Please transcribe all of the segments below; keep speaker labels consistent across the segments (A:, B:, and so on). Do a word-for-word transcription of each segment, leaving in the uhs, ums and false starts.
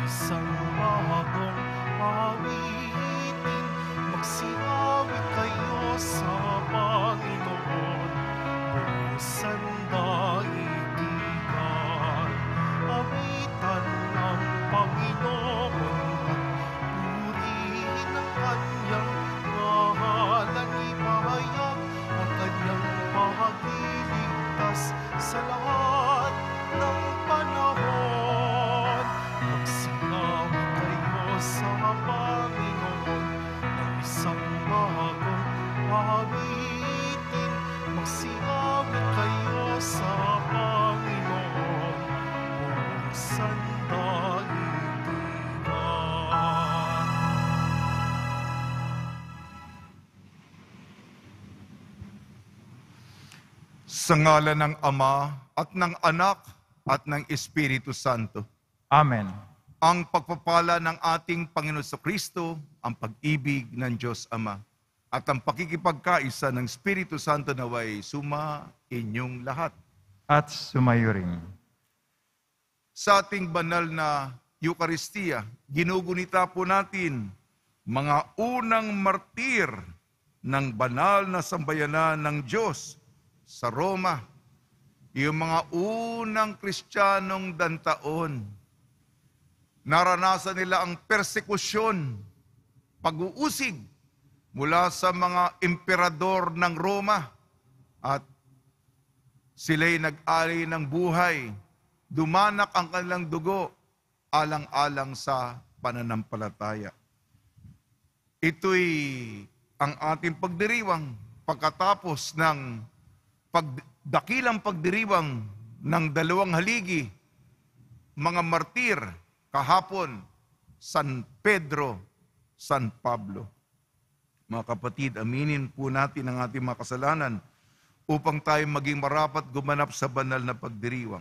A: isang bagong awitin. Magsiawit kayo sa Panginoon, buong sandaigdigan. Awitan ng Panginoon at purihin ang kanyang ngalan. Ipahayag ang kanyang pagliligtas sa lahat ng panahon. Magsiawit kayo sa Panginoon ng isang bagong awitin. Magsiawit kayo sa Panginoon, buong sandaigdigan. Sa ngalan ng Ama at ng Anak at ng Espiritu Santo.
B: Amen.
A: Ang pagpapala ng ating Panginoon Kristo, ang pag-ibig ng Diyos Ama, at ang pakikipagkaisa ng Espiritu Santo naway suma inyong lahat.
B: At sumayo rin.
A: Sa ating banal na Eucharistia, ginugunita po natin mga unang martir ng banal na sambayanan ng Diyos sa Roma. Yung mga unang Kristiyanong dantaon. Naranasan nila ang persekusyon, pag-uusig mula sa mga emperador ng Roma, at sila'y nag-alay ng buhay. Dumanak ang kanilang dugo alang-alang sa pananampalataya. Ito'y ang ating pagdiriwang pagkatapos ng pagdakilang pagdiriwang ng dalawang haligi, mga martir, kahapon, San Pedro, San Pablo. Mga kapatid, aminin po natin ang ating mga kasalanan upang tayo maging marapat gumanap sa banal na pagdiriwang.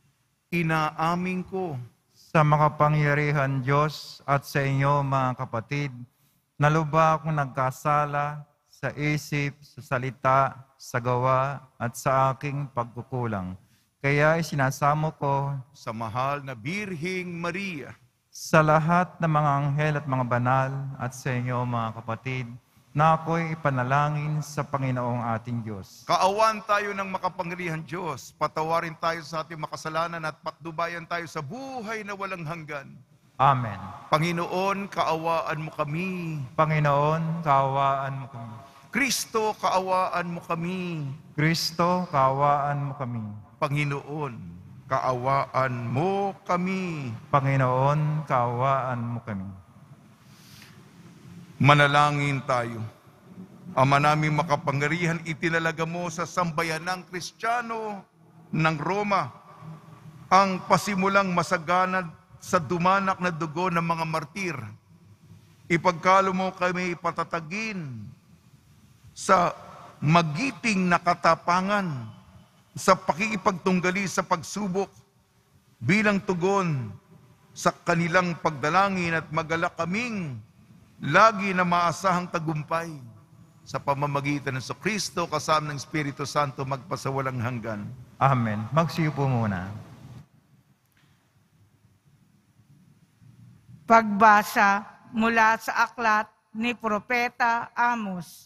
A: Inaamin ko
B: Sa makapangyarihan Diyos at sa inyo mga kapatid, na lubha akong nagkasala sa isip, sa salita, sa gawa, at sa aking pagkukulang. Kaya isinasamo ko
A: sa mahal na Birhing Maria,
B: sa lahat ng mga anghel at mga banal, at sa inyo mga kapatid, na ako'y ipanalangin sa Panginoong ating Diyos.
A: kaawan tayo ng makapangyarihan Diyos, patawarin tayo sa ating makasalanan at patnubayan tayo sa buhay na walang hanggan.
B: Amen.
A: Panginoon, kaawaan mo kami.
B: Panginoon, kaawaan mo kami.
A: Kristo, kaawaan mo kami.
B: Kristo, kaawaan mo kami.
A: Panginoon, kaawaan mo kami.
B: Panginoon, kaawaan mo kami.
A: Manalangin tayo. Ama naming makapangyarihan, itinalaga mo sa sambayanang Kristiyano ng Roma ang pasimulang masagana sa dumanak na dugo ng mga martir. Ipagkalo mo kami patatagin sa magiting na katapangan, sa pakikipagtunggali sa pagsubok bilang tugon sa kanilang pagdalangin, at magalak kaming lagi na maasahang tagumpay sa pamamagitan ng Kristo kasama ng Espiritu Santo magpasawalang hanggan.
B: Amen. Magsiupo muna.
C: Pagbasa mula sa aklat ni Propeta Amos.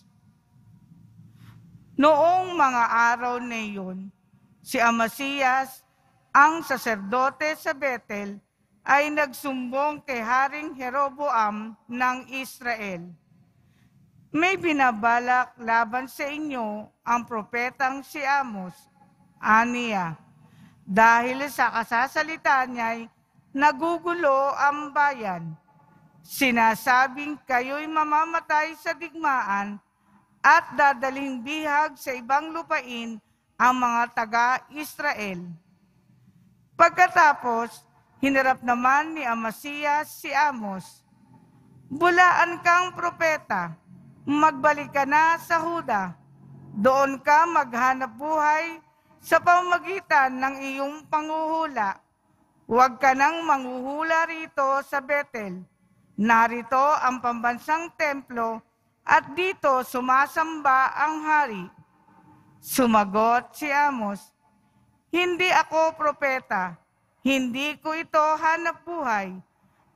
C: Noong mga araw na iyon, si Amasiyas, ang saserdote sa Betel, ay nagsumbong kay Haring Jeroboam ng Israel. May binabalak laban sa inyo ang propetang si Amos, aniya, dahil sa kasasalita niya'y nagugulo ang bayan. Sinasabing kayo'y mamamatay sa digmaan at dadaling bihag sa ibang lupain ang mga taga-Israel. Pagkatapos, hinarap naman ni Amasiyas si Amos, bulaan kang propeta, magbalik ka na sa Huda. Doon ka maghanap buhay sa pamamagitan ng iyong panguhula. Huwag ka nang manghuhula rito sa Betel. Narito ang pambansang templo at dito sumasamba ang hari. Sumagot si Amos, hindi ako propeta, hindi ko ito hanap buhay.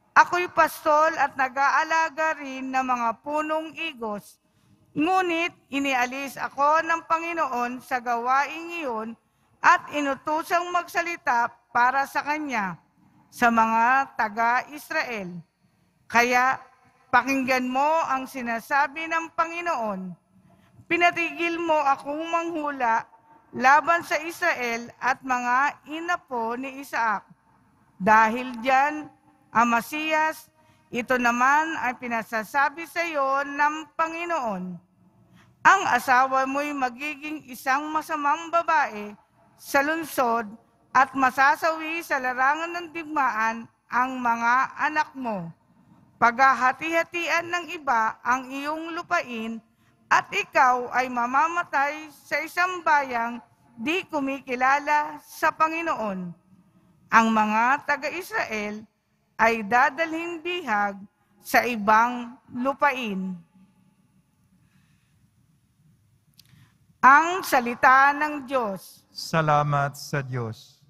C: Ako'y pastol at nag-aalaga rin ng mga punong igos. Ngunit inialis ako ng Panginoon sa gawaing iyon at inutusang magsalita para sa Kanya sa mga taga-Israel. Kaya pakinggan mo ang sinasabi ng Panginoon. Pinatigil mo akong manghula laban sa Israel at mga inapo ni Isaac. Dahil diyan, Amasiyas, ito naman ay pinasasabi sa iyo ng Panginoon. Ang asawa mo'y magiging isang masamang babae sa lungsod at masasawi sa larangan ng digmaan ang mga anak mo. Paghahati-hatian ng iba ang iyong lupain at ikaw ay mamamatay sa isang bayang di kumikilala sa Panginoon. Ang mga taga-Israel ay dadalhin bihag sa ibang lupain. Ang salita ng Diyos.
B: Salamat sa Diyos.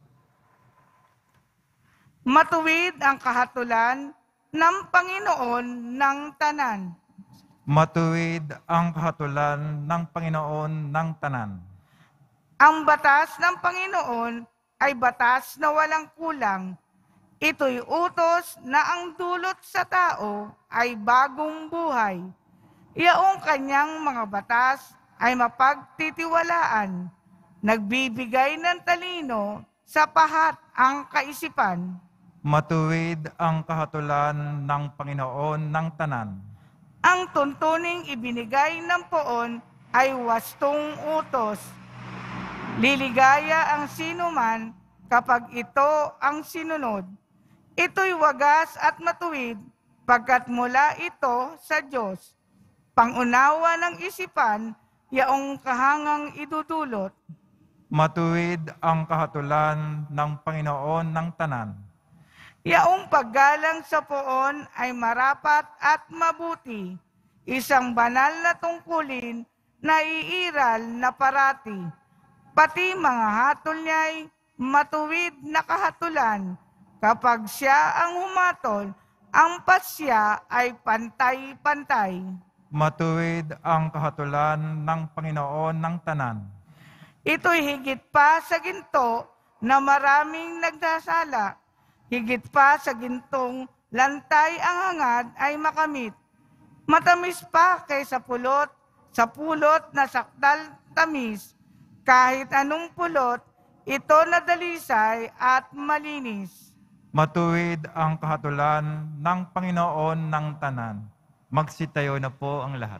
C: Matuwid ang kahatulan ng Panginoon ng tanan.
B: Matuwid ang kahatulan ng Panginoon ng tanan.
C: Ang batas ng Panginoon ay batas na walang kulang. Ito'y utos na ang dulot sa tao ay bagong buhay. Iyaong kanyang mga batas ay mapagtitiwalaan. Nagbibigay ng talino sa pahat ang kaisipan.
B: Matuwid ang kahatulan ng Panginoon ng tanan.
C: Ang tuntuning ibinigay ng poon ay wastong utos. Liligaya ang sinuman kapag ito ang sinunod. Ito'y wagas at matuwid pagkat mula ito sa Diyos. Pangunawa ng isipan, yaong kahangang idudulot.
B: Matuwid ang kahatulan ng Panginoon ng tanan.
C: Yaong paggalang sa poon ay marapat at mabuti, isang banal na tungkulin na iiral na parati. Pati mga hatol niya'y matuwid na kahatulan. Kapag siya ang humatol, ang pasya ay pantay-pantay.
B: Matuwid ang kahatulan ng Panginoon ng tanan.
C: Ito'y higit pa sa ginto na maraming nagdasala. Higit pa sa gintong lantay ang hangad ay makamit. Matamis pa kaysa pulot, sa pulot na sakdal tamis. Kahit anong pulot, ito na dalisay at malinis.
B: Matuwid ang kahatulan ng Panginoon ng tanan. Magsitayo na po ang lahat.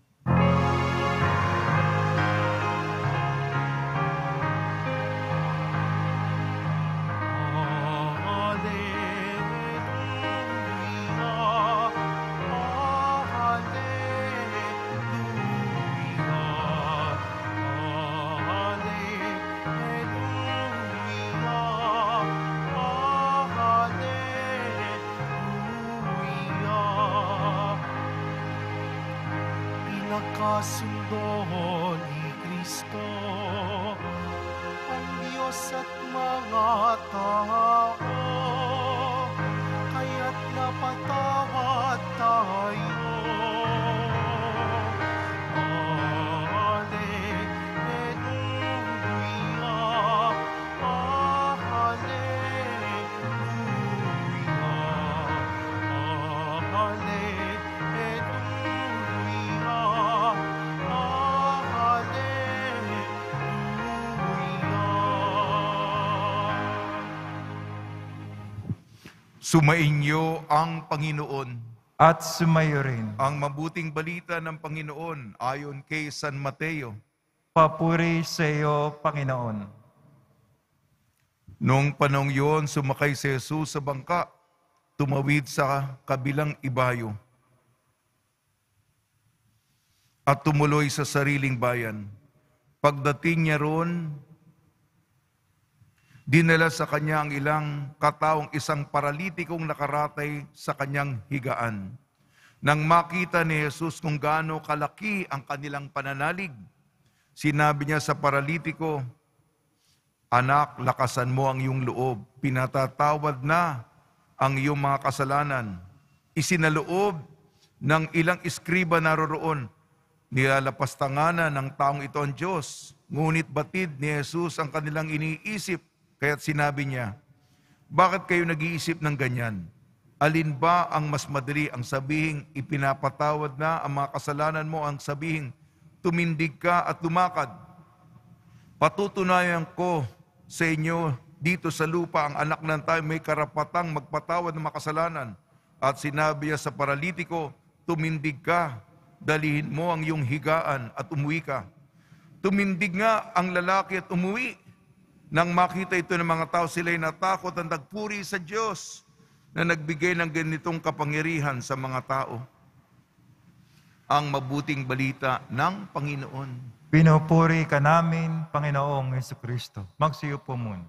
D: Pinagkasundo ni Kristo ang Diyos at mga tao, kaya't napatawad tayo.
A: Sumainyo ang Panginoon.
B: At sumayo rin.
A: Ang mabuting balita ng Panginoon ayon kay San Mateo.
B: Papuri sa iyo, Panginoon.
A: Noong panahong yun, sumakay si Jesus sa bangka, tumawid sa kabilang ibayo, at tumuloy sa sariling bayan. Pagdating niya roon, dinala sa kanya ang ilang kataong isang paralitikong nakaratay sa kanyang higaan. Nang makita ni Jesus kung gaano kalaki ang kanilang pananalig, sinabi niya sa paralitiko, "Anak, lakasan mo ang iyong loob. Pinatatawad na ang iyong mga kasalanan. Isinaloob ng ilang iskriba naroroon. Nilalapastanganan ng taong ito ang Diyos. Ngunit batid ni Jesus ang kanilang iniisip. Kaya't sinabi niya, bakit kayo nag-iisip ng ganyan? Alin ba ang mas madali, ang sabihing ipinapatawad na ang mga kasalanan mo, ang sabihing tumindig ka at lumakad? Patutunayan ko sa inyo dito sa lupa ang anak ng tao may karapatang magpatawad ng mga kasalanan. At sinabi niya sa paralitiko, tumindig ka, dalhin mo ang iyong higaan at umuwi ka. Tumindig nga ang lalaki at umuwi. Nang makita ito ng mga tao, sila'y natakot at nagpuri sa Diyos na nagbigay ng ganitong kapangyarihan sa mga tao. Ang mabuting balita ng Panginoon.
B: Pinupuri ka namin, Panginoong Jesucristo. Magsiyo po muna.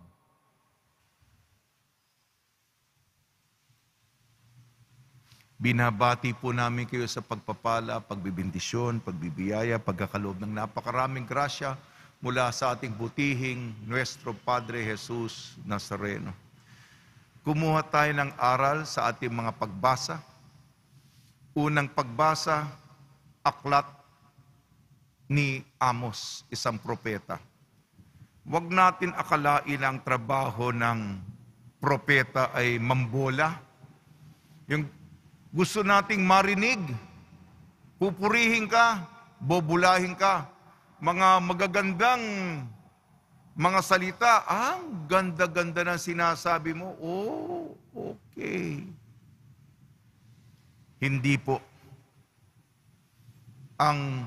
A: Binabati po namin kayo sa pagpapala, pagbibindisyon, pagbibiyaya, pagkakaloob ng napakaraming grasya mula sa ating butihing Nuestro Padre Jesus Nazareno. Kumuha tayo ng aral sa ating mga pagbasa. Unang pagbasa, aklat ni Amos, isang propeta. Huwag natin akalain ang trabaho ng propeta ay mambola. Yung gusto nating marinig, pupurihin ka, bobulahin ka, mga magagandang mga salita, ah, ang ganda-ganda ng sinasabi mo. Oh, okay. Hindi po. Ang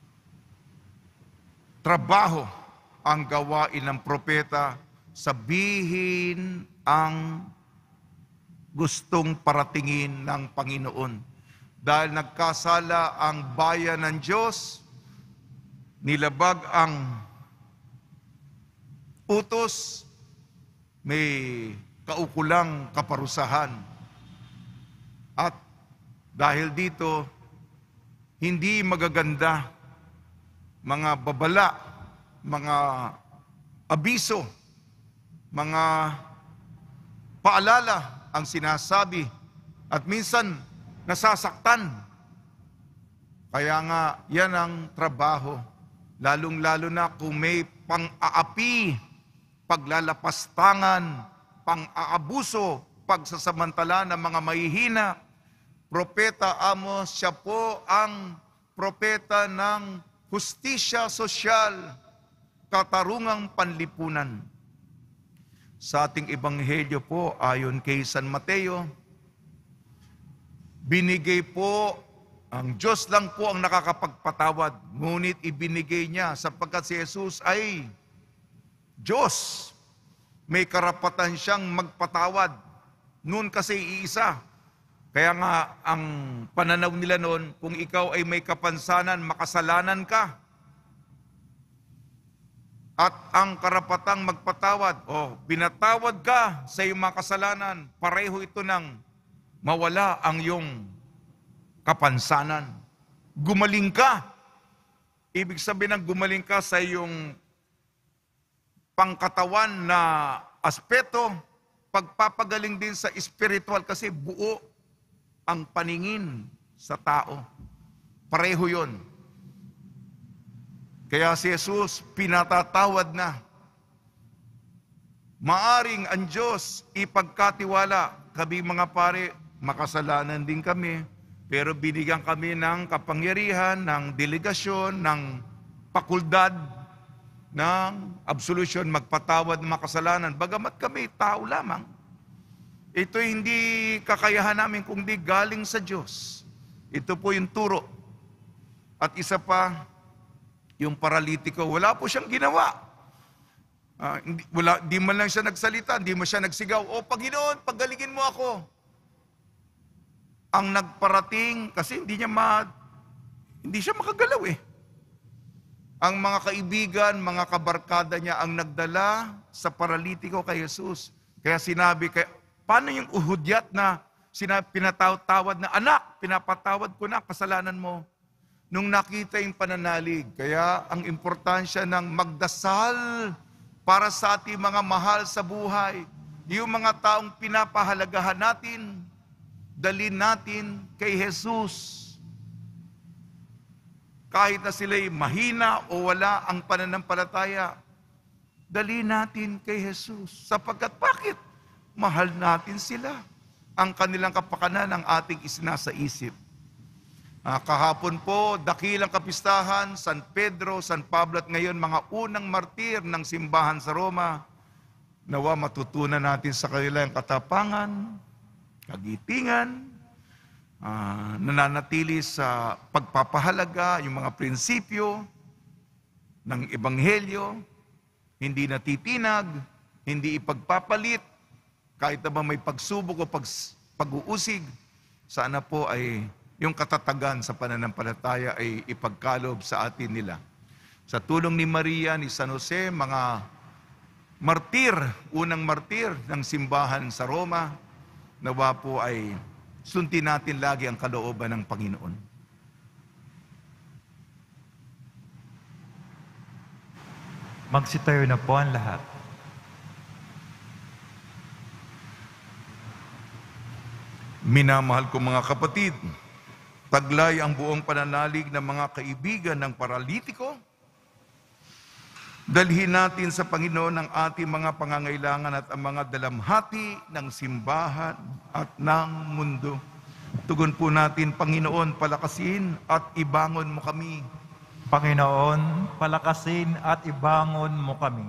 A: trabaho, ang gawain ng propeta, sabihin ang gustong paratingin ng Panginoon. Dahil nagkasala ang bayan ng Diyos, nilabag ang utos, may kaukulang kaparusahan. At dahil dito, hindi magaganda, mga babala, mga abiso, mga paalala ang sinasabi at minsan nasasaktan. Kaya nga, yan ang trabaho. Lalong-lalo na kung may pang-aapi, paglalapastangan, pang-aabuso, pagsasamantala ng mga mahihina. Propeta Amos, siya po ang propeta ng hustisya sosyal, katarungang panlipunan. Sa ating ebanghelyo po, ayon kay San Mateo, binigay po, ang Diyos lang po ang nakakapagpatawad, ngunit ibinigay niya sapagkat si Jesus ay Diyos. May karapatan siyang magpatawad. Noon kasi iisa. Kaya nga, ang pananaw nila noon, kung ikaw ay may kapansanan, makasalanan ka. At ang karapatang magpatawad, o binatawad ka sa iyong mga kasalanan, pareho ito ng mawala ang iyong kapansanan. Gumaling ka. Ibig sabihin ng gumaling ka sa iyong pangkatawan na aspeto, pagpapagaling din sa spiritual kasi buo ang paningin sa tao. Pareho yon. Kaya si Jesus pinatatawad na. Maaring ang Diyos ipagkatiwala. Kami mga pare, makasalanan din kami. Pero binigyan kami ng kapangyarihan, ng delegasyon, ng pakuldad, ng absolution, magpatawad ng mga kasalanan. Bagamat kami, tao lamang. Ito hindi kakayahan namin kundi galing sa Diyos. Ito po yung turo. At isa pa, yung paralitiko, wala po siyang ginawa. Uh, hindi, wala, di man lang siya nagsalita, di mo siya nagsigaw, O Panginoon, paggalingin mo ako. Ang nagparating, kasi hindi niya ma, hindi siya makagalaw eh. Ang mga kaibigan, mga kabarkada niya ang nagdala sa paralitiko kay Jesus. Kaya sinabi, kay, paano yung uhudyat na sinabi, pinatawad na, anak, pinapatawad ko na kasalanan mo. Nung nakita yung pananalig, kaya ang importansya ng magdasal para sa ating mga mahal sa buhay, yung mga taong pinapahalagahan natin, dalhin natin kay Jesus. Kahit na sila'y mahina o wala ang pananampalataya, dalhin natin kay Jesus. Sapagkat bakit? Mahal natin sila. Ang kanilang kapakanan ang ating isinasaisip. Ah, kahapon po, dakilang kapistahan, San Pedro, San Pablo at ngayon mga unang martir ng simbahan sa Roma. Nawa matutunan natin sa kanila ang katapangan, kagitingan, ah, nananatili sa pagpapahalaga, yung mga prinsipyo ng Ebanghelyo, hindi natitinag, hindi ipagpapalit, kahit na ba may pagsubok o pag, pag-uusig, sana po ay yung katatagan sa pananampalataya ay ipagkalob sa atin nila. Sa tulong ni Maria, ni San Jose, mga martir, unang martir ng simbahan sa Roma, nawa po ay sundin natin lagi ang kalooban ng Panginoon.
B: Magsitayo na po ang lahat.
A: Minamahal ko mga kapatid, taglay ang buong pananalig ng mga kaibigan ng paralitiko. Dalhin natin sa Panginoon ang ating mga pangangailangan at ang mga dalamhati ng simbahan at ng mundo. Tugon po natin, Panginoon, palakasin at ibangon mo kami.
B: Panginoon, palakasin at ibangon mo kami.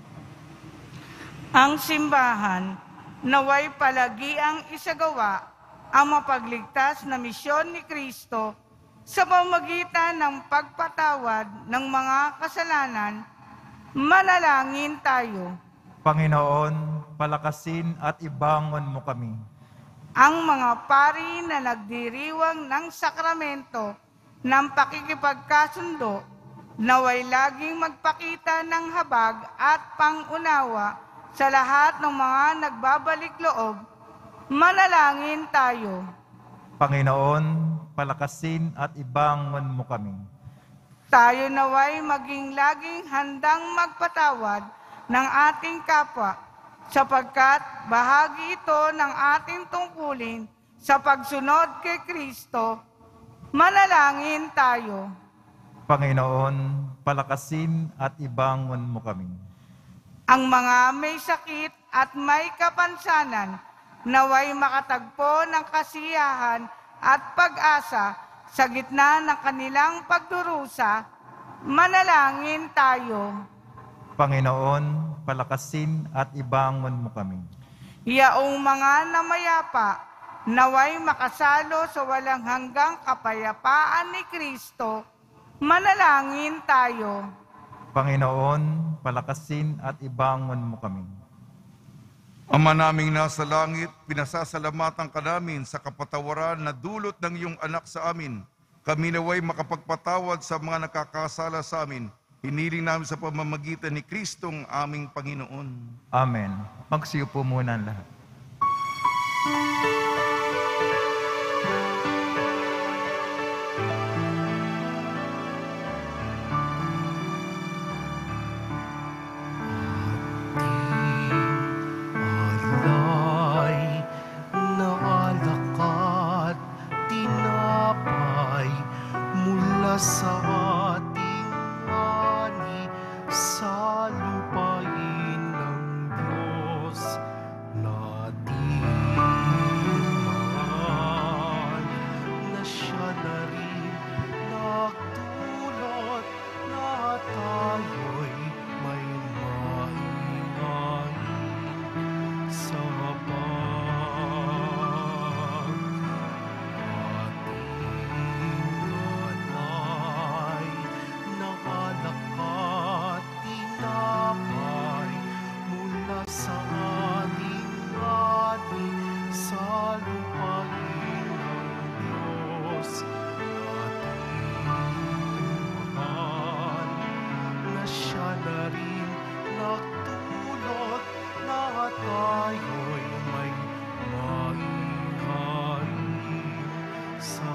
C: Ang simbahan naway palagi ang isagawa ang mapagligtas na misyon ni Kristo sa pamamagitan ng pagpatawad ng mga kasalanan. Manalangin tayo.
B: Panginoon, palakasin at ibangon mo kami.
C: Ang mga pari na nagdiriwang ng sakramento ng pakikipagkasundo, naway laging magpakita ng habag at pangunawa sa lahat ng mga nagbabalik loob. Manalangin tayo.
B: Panginoon, palakasin at ibangon mo kami.
C: Tayo naway maging laging handang magpatawad ng ating kapwa, sapagkat bahagi ito ng ating tungkulin sa pagsunod kay Kristo. Manalangin tayo.
B: Panginoon, palakasin at ibangon mo kami.
C: Ang mga may sakit at may kapansanan, naway makatagpo ng kasiyahan at pag-asa sa gitna ng kanilang pagdurusa. Manalangin tayo.
B: Panginoon, palakasin at ibangon mo kami.
C: Yaong mga namayapa, naway makasalo sa walang hanggang kapayapaan ni Kristo. Manalangin tayo.
B: Panginoon, palakasin at ibangon mo kami.
A: Ama naming nasa langit, pinasasalamatan ka namin sa kapatawaran na dulot ng iyong anak sa amin. Kami naway makapagpatawad sa mga nakakasala sa amin. Hiniling namin sa pamamagitan ni Kristong aming Panginoon.
B: Amen. Magsiyo po muna ang lahat.
D: Alay na alak at tinapay mula sa ating ani sa lupain ng Diyos natin mahal na siya na rin nagdulot na tayo'y may mahingain sa pag-ating ng alak at tinapay mula sa ating ani sa lupain ng Diyos ating mahal na siya na rin nagtulot na tayo'y may mainghain sa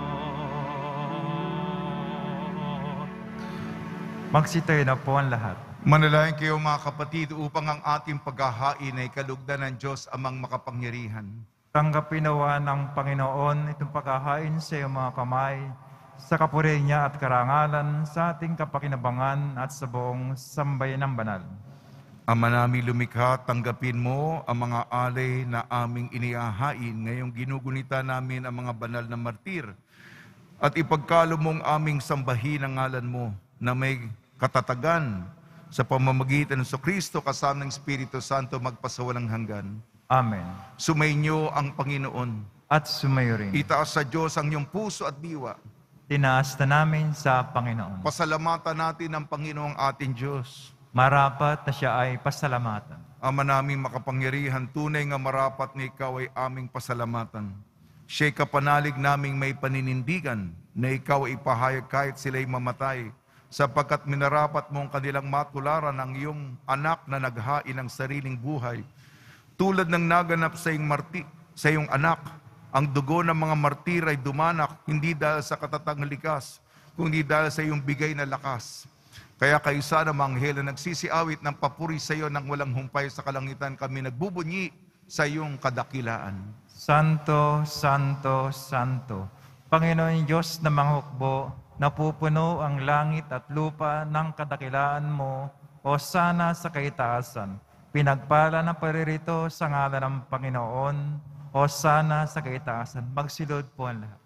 D: pag.
B: Magsitayo na po ang lahat.
A: Manalangin kayo mga kapatid upang ang ating paghahain ay kalugdan ng Diyos amang makapangyarihan.
B: Tanggapin nawa ng Panginoon itong paghahain sa iyong mga kamay, sa kapuri niya at karangalan, sa ating kapakinabangan at sa buong sambayan ng banal.
A: Ama namin lumikha, tanggapin mo ang mga alay na aming inihahain ngayong ginugunita namin ang mga banal na martir at ipagkalo mong aming sambahin ang ngalan mo na may katatagan sa pamamagitan ng Kristo kasama ng Espiritu Santo magpasawalang hanggan.
B: Amen.
A: Sumainyo ang Panginoon.
B: At sumayo rin.
A: Itaas sa Diyos ang iyong puso at diwa.
B: Tinaas na namin sa Panginoon.
A: Pasalamatan natin ang Panginoong ating Diyos.
B: Marapat na siya ay pasalamatan.
A: Ama naming makapangyarihan, tunay nga marapat na ikaw ay aming pasalamatan. Siya'y kapanalig naming may paninindigan na ikaw ay ipahayag kahit sila'y mamatay, sapagkat minarapat mong kanilang matularan ang iyong anak na naghain ng sariling buhay. Tulad ng naganap sa iyong, marti, sa iyong anak, ang dugo ng mga martir ay dumanak, hindi dahil sa katatang likas, kundi dahil sa iyong bigay na lakas. Kaya kaisa ng mga anghel na nagsisiawit ng papuri sa iyo nang walang humpay sa kalangitan, kami nagbubunyi sa iyong kadakilaan.
B: Santo, Santo, Santo, Panginoon Diyos na mga hukbo, napupuno ang langit at lupa ng kadakilaan mo, o sana sa kaitaasan. Pinagpala ng paririto sa ngalan ng Panginoon, o sana sa kaitaasan. Magsilod po ang lahat.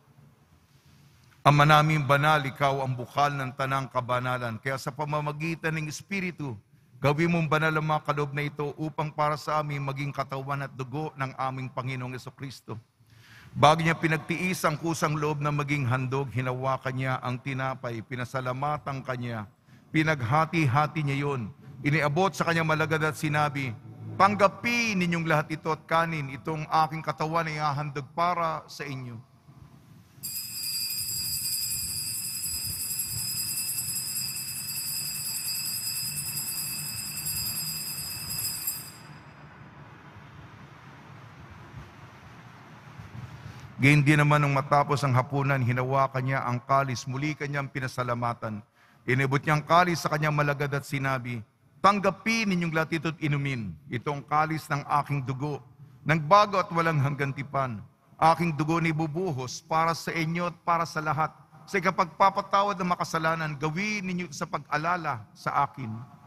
A: Ama namin banal, ikaw ang bukal ng tanang kabanalan. Kaya sa pamamagitan ng Espiritu, gawin mong banal ang mga kaloob na ito upang para sa amin maging katawan at dugo ng aming Panginoong Jesucristo. Bago niya pinagtiis ang kusang loob na maging handog, hinawakan niya ang tinapay, pinasalamatan kanya, pinaghati-hati niya yun, iniabot sa kanyang malagad at sinabi, tanggapin ninyong lahat ito at kanin, itong aking katawan ay hahandog para sa inyo. Gayon din naman nung matapos ang hapunan, hinawakan niya ang kalis, muli kanyang pinasalamatan. Inibot niya ang kalis sa kanyang malagad at sinabi, tanggapin ninyong lahat ito't inumin. Itong kalis ng aking dugo, ng bago at walang hanggang tipan. Aking dugo ni bubuhos para sa inyo at para sa lahat. Sa ikapagpapatawad ng makasalanan, gawin ninyo sa pag-alala sa akin.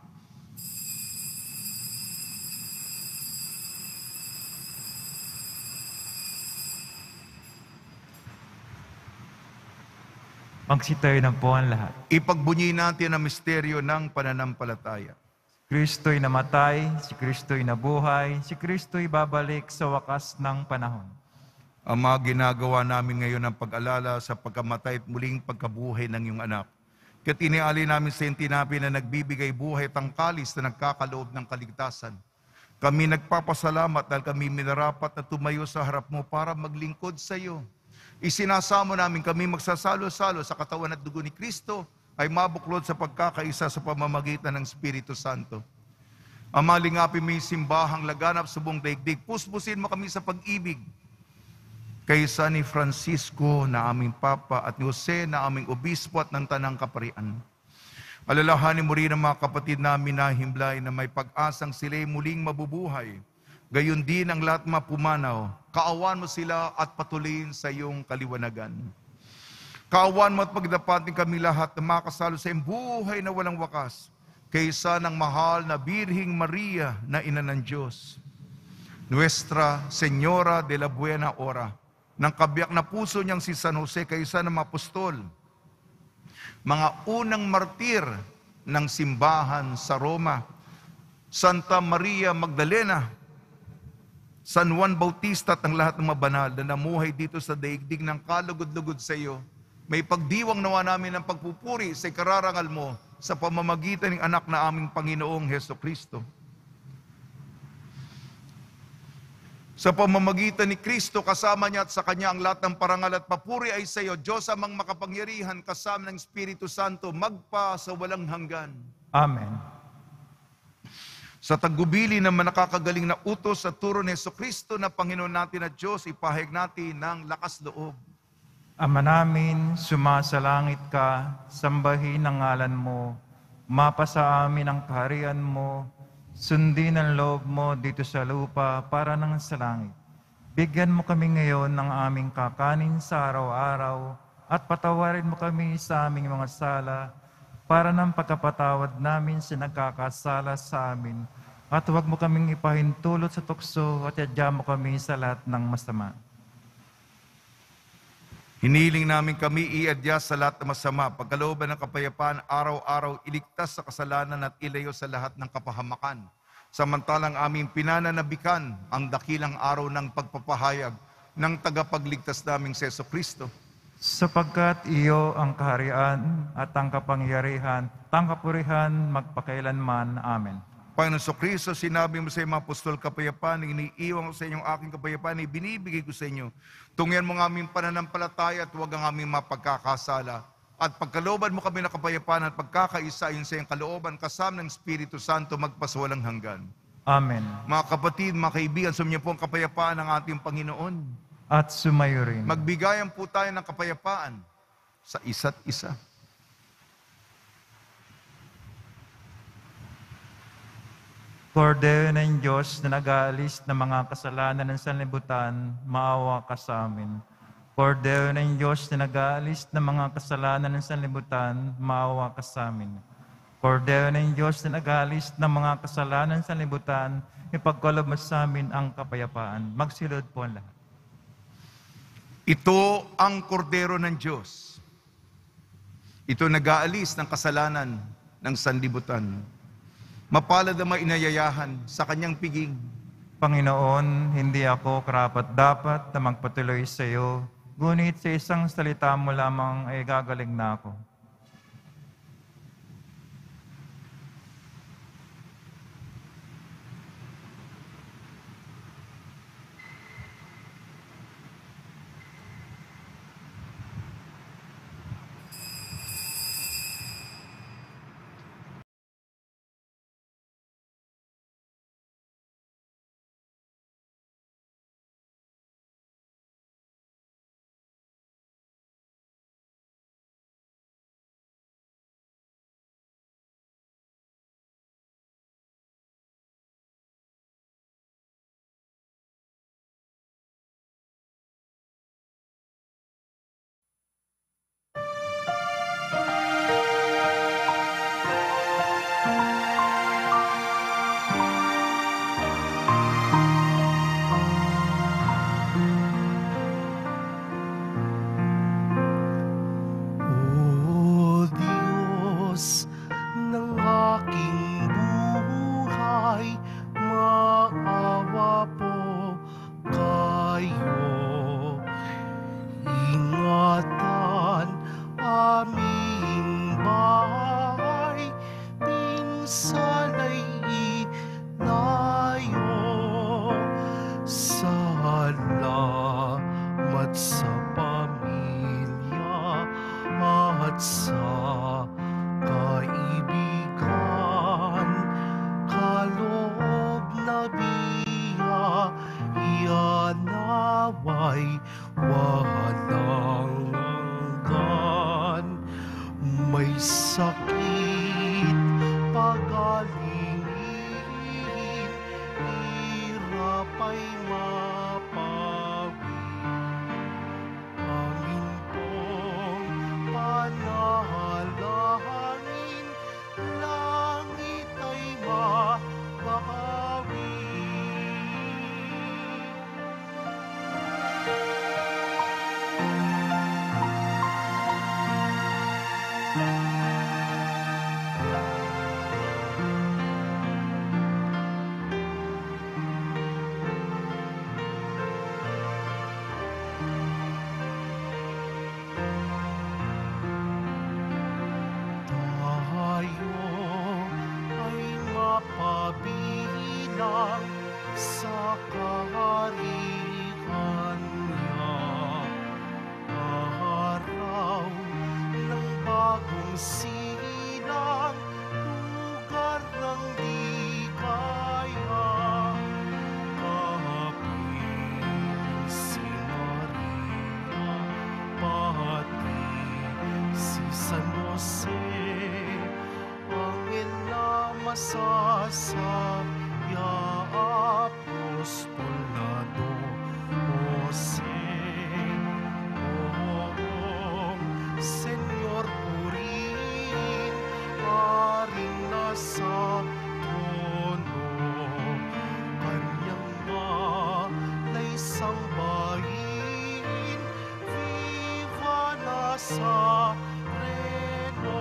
B: Magsitayo na po ang lahat.
A: Ipagbunyi natin ang misteryo ng pananampalataya.
B: Kristo'y namatay, si Kristo'y nabuhay, si Kristo'y babalik sa wakas ng panahon.
A: Ang mga ginagawa namin ngayon ang pag-alala sa pagkamatay at muling pagkabuhay ng iyong anak. Kaya't iniali namin sa iyong tinapay na nagbibigay buhay at ang kalis na nagkakaloob ng kaligtasan. Kami nagpapasalamat dahil kami minarapat na tumayo sa harap mo para maglingkod sa iyo. Isinasamo namin kami magsasalo-salo sa katawan at dugo ni Kristo ay mabuklod sa pagkakaisa sa pamamagitan ng Espiritu Santo. Ama, lingapin mo yung simbahang laganap sa buong daigdig. Puspusin mo kami sa pag-ibig. Kaysa ni Francisco na aming Papa at ni Jose na aming Obispo at ng Tanang Kaparian. Alalahanin mo rin ang mga kapatid namin na himlay na may pag-asang sila'y muling mabubuhay. Gayon din ang lahat mapumanaw. Kaawan mo sila at patuloyin sa iyong kaliwanagan. Kaawan mo at pagdapatin kami lahat na makasalo sa iyong buhay na walang wakas, kaysa ng mahal na Birhing Maria na ina ng Diyos. Nuestra Señora de la Buena Hora, ng kabiyak na puso niyang si San Jose, kaysa ng mga apostol, mga unang martir ng simbahan sa Roma, Santa Maria Magdalena, San Juan Bautista at ang lahat ng mga banal na namuhay dito sa daigdig ng kalugod-lugod sa iyo, may pagdiwang nawa namin ng pagpupuri sa ikararangal mo sa pamamagitan ng anak na aming Panginoong Hesukristo. Sa pamamagitan ni Kristo, kasama niya at sa Kanya ang lahat ng parangal at papuri ay sa iyo, Diyos amang makapangyarihan, kasama ng Espiritu Santo, magpa sa walang hanggan.
B: Amen.
A: Sa tagubili ng nakakagaling na utos at turo ni Jesucristo na Panginoon natin at Diyos, ipahayag natin ng lakas loob.
B: Ama namin, sumasalangit ka, sambahin ang ngalan mo, Mapa sa amin ang kaharian mo, sundin ang loob mo dito sa lupa para nang sa langit. Bigyan mo kami ngayon ng aming kakanin sa araw-araw at patawarin mo kami sa aming mga sala para ng pagkapatawad namin sa nagkakasala sa amin. At huwag mo kaming ipahintulot sa tukso at yadya mo kami sa lahat ng masama.
A: Hiniling namin kami iadya sa lahat ng masama, pagkalooban ng kapayapaan, araw-araw iligtas sa kasalanan at ilayo sa lahat ng kapahamakan. Samantalang aming pinananabikan ang dakilang araw ng pagpapahayag ng tagapagligtas naming Seso Kristo.
B: Sapagkat iyo ang kaharian at ang kapangyarihan, ang kapurihan magpakailanman. Amen.
A: Panginoon Kristo, sinabi mo sa iyong mga apostol, kapayapaan, iniiwan ko sa inyong aking kapayapaan, ibinibigay ko sa inyo. Tungyan mo ang aming pananampalataya at huwag ang aming mapagkakasala. At pagkalooban mo kami ng kapayapaan at pagkakaisa ayon sa iyong kalooban, kasama ng Espiritu Santo, magpasawalang hanggan.
B: Amen.
A: Mga kapatid, mga kaibigan, sumiyo po ang kapayapaan ng ating Panginoon.
B: At sumayo rin.
A: Magbigayan po tayo ng kapayapaan sa isa't isa.
B: Kordero ng Diyos na nag-aalis ng mga kasalanan ng sanlibutan, maawa ka sa amin. Kordero ng Diyos na nag-aalis ng mga kasalanan ng sanlibutan, maawa ka sa amin. Kordero ng Diyos na nag-aalis ng mga kasalanan ng sanlibutan, ipagkaloob mo sa amin ang kapayapaan. Magsilod po ang lahat.
A: Ito ang kordero ng Diyos. Ito nag-aalis ng kasalanan ng sanlibutan. Mapalad ang mainayayahan sa kanyang piging.
B: Panginoon, hindi ako karapat-dapat na magpatuloy sa iyo, ngunit sa isang salita mo lamang ay gagaling na ako.
D: O Diyos ng aking buhay, maawa po kayo. Ingatan aming bahay, minsan ay inayo. Salamat sa pamilya at sa kaibigan, kaloob na biya, iyan naway walang hanggan. May sakit, pagalingin, hirap ay mapawi. Amin pong panalangin, langit ay mabawi. Tayo ay mapabilang sa kaharian niya. Araw ng bagong silang, lugar ng ligaya. Kapiling si Maria, pati si San Jose, ang Nazareno.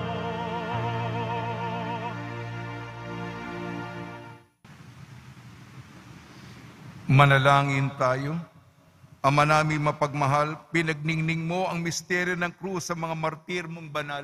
A: Manalangin tayo. Ama namin mapagmahal, pinagningning mo ang misteryo ng krus sa mga martir mong banal.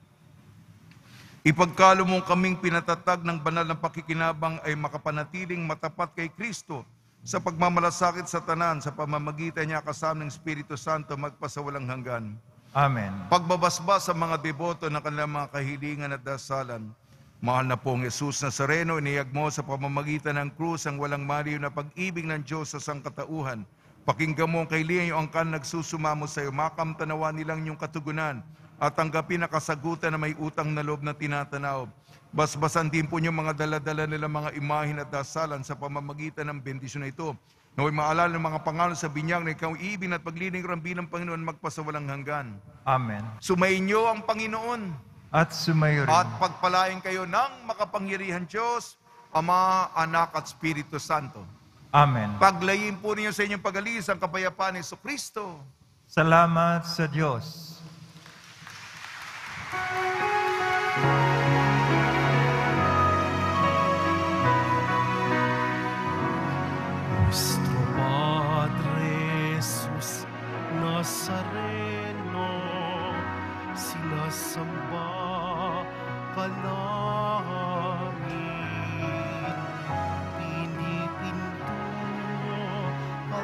A: Ipagkalo mong kaming pinatatag ng banal ng pakikinabang ay makapanatiling matapat kay Kristo sa pagmamalasakit sa tanan sa pamamagitan niya kasama ng Espiritu Santo magpasawalang hanggan.
B: Amen.
A: Pagbabasbas sa mga deboto ng kanilang mga kahilingan at dasalan, mahal na pong Jesus Nazareno, iniyag mo sa pamamagitan ng krus ang walang maliw na pag-ibig ng Diyos sa sangkatauhan. Pakinggan mo ang kahilingan yung angkan nagsusumamo sa iyo, makamtanawa nilang yung katugunan at tanggapin na kasagutan na may utang na loob na tinatanaw. Basbasan din po niyo mga daladala nila mga imahin at dasalan sa pamamagitan ng bendisyon na ito. Naway maalala ng mga pangalan sa binyag na ikaw ibig at pagliling rambi ng Panginoon magpasawalang hanggan.
B: Amen.
A: Sumayin niyo ang Panginoon
B: At sumayo rin.
A: at pagpalain kayo ng makapangyarihan Diyos, Ama, Anak at Espiritu Santo.
B: Amen.
A: Paglayin po ninyo sa inyong pag-alis ang kapayapaan ni Jesucristo.
B: Salamat sa Diyos.
D: Nuestro Padre Jesus Nazareno, sinasamba ka namin, pinipinto ka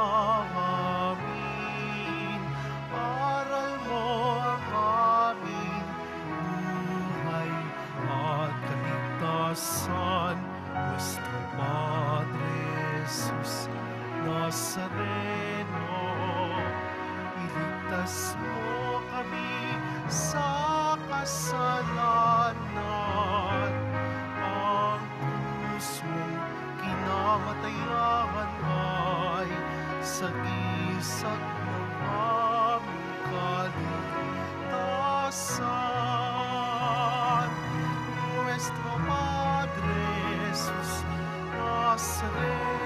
D: namin, aral mo ang aming buhay at kaligtasan. Nuestro Padre Jesus Nazareno, iligtas mo kami sa kasalanan. Ang krus mong kinamatayan ay sagisag ng aming kaligtasan. Nuestro Padre Jesus Nazareno,